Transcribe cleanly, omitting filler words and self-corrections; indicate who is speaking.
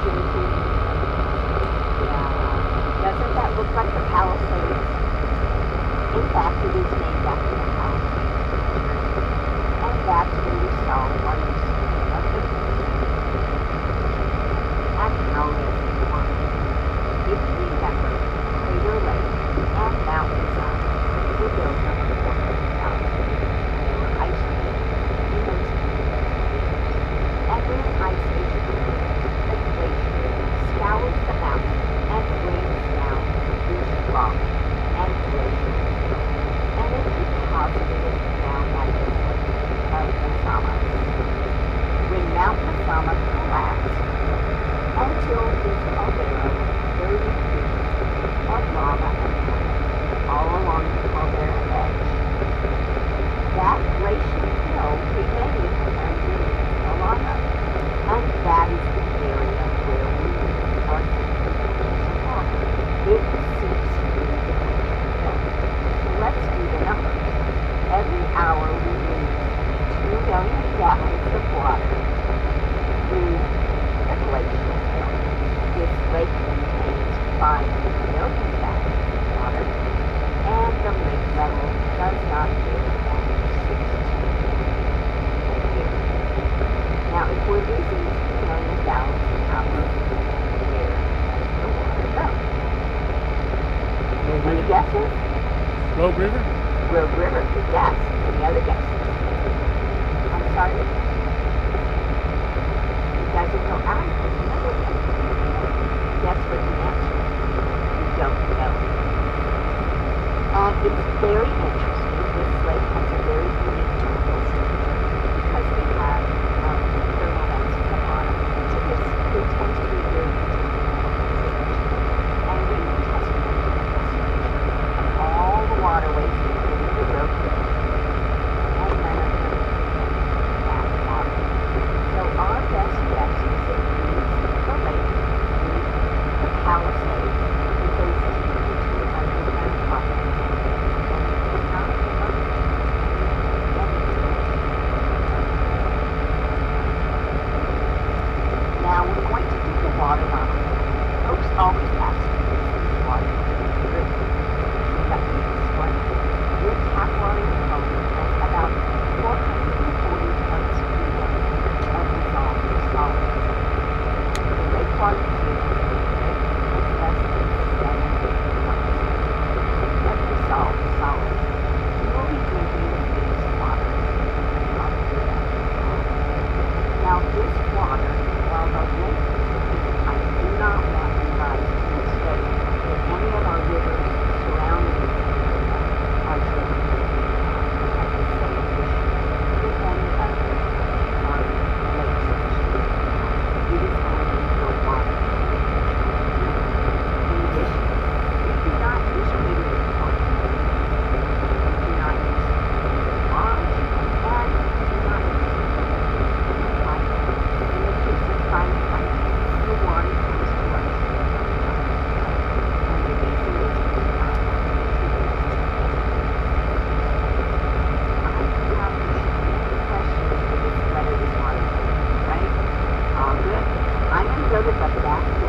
Speaker 1: Yeah. Doesn't that look like the Palisades? In fact, it is named after the Palisades. And that's where we saw one of the at Howlett Park. If you remember, Crater Lake and Mountain Sun were built on the border of the mountain. There were ice caves in those communities. And when an ice age occurs, the glacier scours the mountain and rains down loose rock and glacier fill, and it deposited it down at the foot of Mazama. When Mount Mazama collapsed, until his caldera was 30 feet of lava and ice all along the caldera edge, that glacier hill remained underneath the lava, and that is the area where we are thinking of water. It seeps through the glacier hill. So let's do the numbers. Every hour we lose 2 million gallons of water through the glacier hill. This lake contains 5 million gallons of water, and the lake level does not vary than 16 a year. Now, if we're losing 2 million gallons an hour, where does the water go? Any guesses?
Speaker 2: Rogue River?
Speaker 1: Rogue River, good guess. Any other guesses? I'm sorry? It doesn't go out. There's another guess. Guess what the answer is? We don't know. And it's very interesting. This lake has a very unique turtle signature because we have thermal vents at the bottom. So this there tends to be very and we tested all the waterways, including the Rogue River, and none of them have water. So our best guess is that we use the lake, the Palisades, with those deep into underground pockets. Now we're going to do the water model. Folks always ask me, is this water good? Let me explain. Your tap water component has about 440 parts per million of dissolved solids. The lake water here is less than 7 parts of dissolved solids. You will be drinking this water. Now this water, while the lake is clean, I do not want you guys to mistake that any of our rivers surrounding this area are drinking at the same issue with any other our lakes and streams. It is only for water. In addition, we do not use treated water. We do not use lodge, and we do not use in the case of climate change, the water comes to us. And the reason is we do not want to treat it. I have any questions for this letter this morning, right? All good. I'm going to go to the back